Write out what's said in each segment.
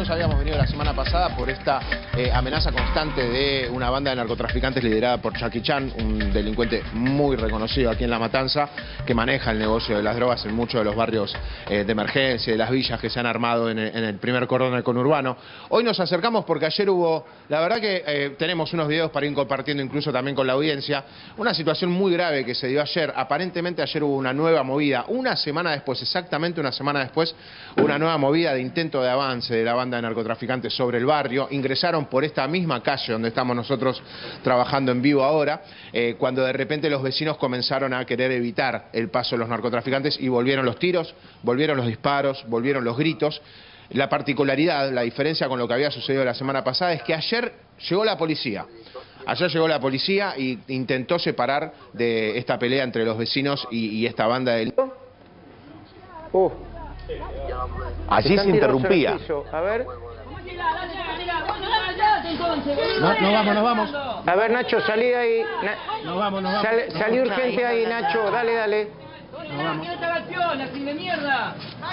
nosotros habíamos venido la semana pasada por esta amenaza constante de una banda de narcotraficantes liderada por Jackie Chan, un delincuente muy reconocido aquí en La Matanza, que maneja el negocio de las drogas en muchos de los barrios de emergencia, de las villas que se han armado en el primer cordón del conurbano. Hoy nos acercamos porque ayer hubo, la verdad que tenemos unos videos para ir compartiendo incluso también con la audiencia, una situación muy grave que se dio ayer. Aparentemente ayer hubo una nueva movida, una semana después, exactamente una semana después, una nueva movida de intento de avance de la banda de narcotraficantes sobre el barrio. Ingresaron por esta misma calle donde estamos nosotros trabajando en vivo ahora, cuando de repente los vecinos comenzaron a querer evitar el paso de los narcotraficantes y volvieron los tiros, volvieron los disparos, volvieron los gritos. La particularidad, la diferencia con lo que había sucedido la semana pasada es que ayer llegó la policía. Ayer llegó la policía e intentó separar de esta pelea entre los vecinos y esta banda de... Allí se interrumpía. A ver. Nos vamos. A ver, Nacho, salí de ahí. Nos vamos. Salí urgente ahí, Nacho. Dale. Nos vamos. ¡Así de mierda!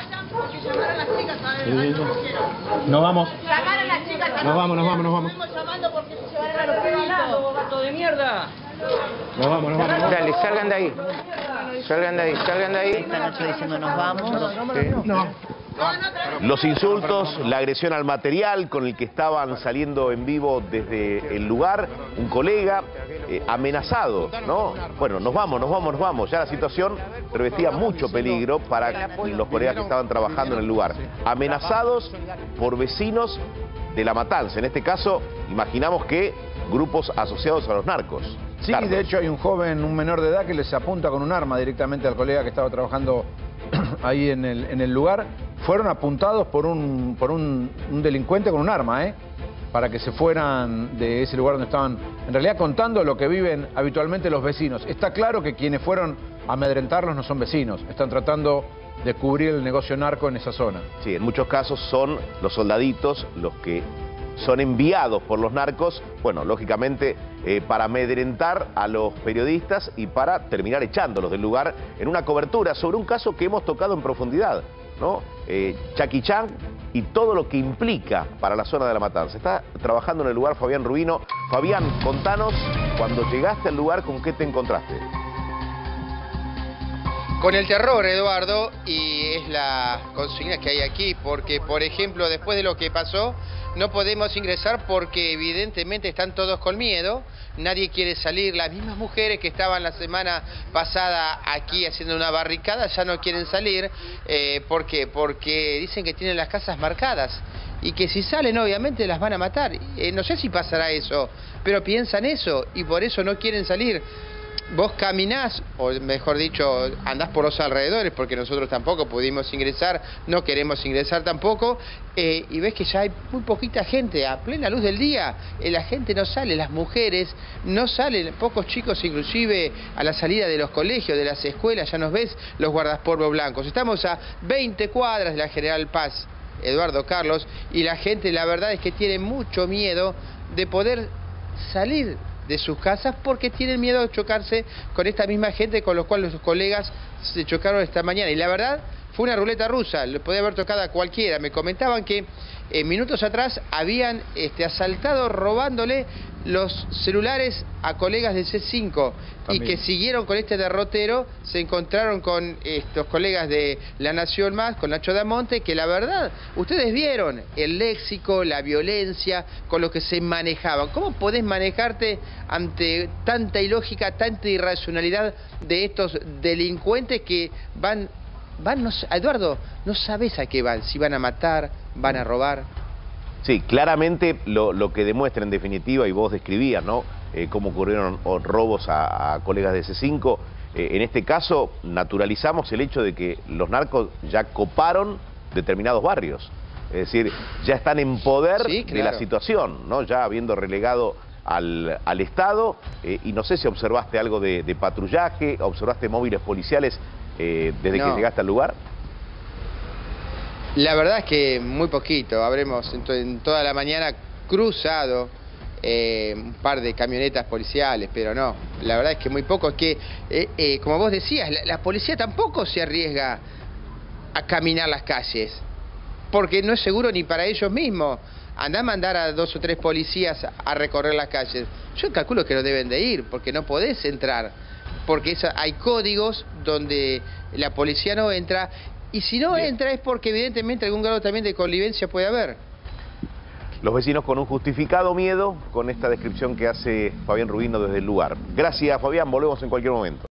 Nos vamos. Nos vamos. Estamos llamando porque se llevarán a los peritos. ¡Gato de mierda! Nos vamos. Dale, salgan de ahí. Salgan de ahí. Esta noche diciendo nos vamos. No. Los insultos, la agresión al material con el que estaban saliendo en vivo desde el lugar, un colega amenazado, ¿no? Bueno, nos vamos. Ya la situación revestía mucho peligro para los colegas que estaban trabajando en el lugar. Amenazados por vecinos de La Matanza. En este caso, imaginamos que grupos asociados a los narcos. Sí, Carlos. de hecho hay un joven, un menor de edad que les apunta con un arma directamente al colega que estaba trabajando ahí en el lugar. Fueron apuntados por un delincuente con un arma, para que se fueran de ese lugar donde estaban, en realidad contando lo que viven habitualmente los vecinos. Está claro que quienes fueron a amedrentarlos no son vecinos, están tratando de cubrir el negocio narco en esa zona. Sí, en muchos casos son los soldaditos los que son enviados por los narcos, bueno, lógicamente para amedrentar a los periodistas y para terminar echándolos del lugar en una cobertura sobre un caso que hemos tocado en profundidad, ¿no? Jackie Chan y todo lo que implica para la zona de La Matanza. Está trabajando en el lugar Fabián Rubino. Fabián, contanos, cuando llegaste al lugar, ¿con qué te encontraste? Con el terror, Eduardo, y es la consigna que hay aquí, porque, por ejemplo, después de lo que pasó, no podemos ingresar porque evidentemente están todos con miedo, nadie quiere salir. Las mismas mujeres que estaban la semana pasada aquí haciendo una barricada ya no quieren salir. ¿Por qué? Porque dicen que tienen las casas marcadas y que si salen obviamente las van a matar. No sé si pasará eso, pero piensan eso y por eso no quieren salir. Vos caminás, o mejor dicho, andás por los alrededores, porque nosotros tampoco pudimos ingresar, no queremos ingresar tampoco, y ves que ya hay muy poquita gente, a plena luz del día, la gente no sale, las mujeres no salen, pocos chicos inclusive a la salida de los colegios, de las escuelas, ya nos ves los guardapolvo blancos. Estamos a 20 cuadras de la General Paz, Eduardo, Carlos, y la gente la verdad es que tiene mucho miedo de poder salir de sus casas porque tienen miedo de chocarse con esta misma gente con los cuales sus colegas se chocaron esta mañana. Y la verdad fue una ruleta rusa, le podía haber tocado a cualquiera. Me comentaban que minutos atrás habían asaltado robándole los celulares a colegas de C5 y que siguieron con este derrotero, se encontraron con estos colegas de La Nación Más, con Nacho Damonte, que la verdad, ustedes vieron el léxico, la violencia, con lo que se manejaban. ¿Cómo podés manejarte ante tanta ilógica, tanta irracionalidad de estos delincuentes que van, Eduardo, no sabés a qué van, si van a matar, van a robar? Sí, claramente lo que demuestra en definitiva, y vos describías, ¿no? Cómo ocurrieron robos a colegas de C5. En este caso, naturalizamos el hecho de que los narcos ya coparon determinados barrios. Es decir, ya están en poder de la situación, ¿no? Ya habiendo relegado al Estado. Y no sé si observaste algo de patrullaje, observaste móviles policiales desde que llegaste al lugar. La verdad es que muy poquito, habremos en toda la mañana cruzado un par de camionetas policiales, pero no, la verdad es que muy poco. Es que, como vos decías, la policía tampoco se arriesga a caminar las calles. porque no es seguro ni para ellos mismos. Andá a mandar a 2 o 3 policías a recorrer las calles. Yo calculo que no deben de ir, porque no podés entrar. Porque hay códigos donde la policía no entra, y si no entra es porque evidentemente algún grado también de connivencia puede haber. Los vecinos con un justificado miedo con esta descripción que hace Fabián Rubino desde el lugar. Gracias, Fabián, volvemos en cualquier momento.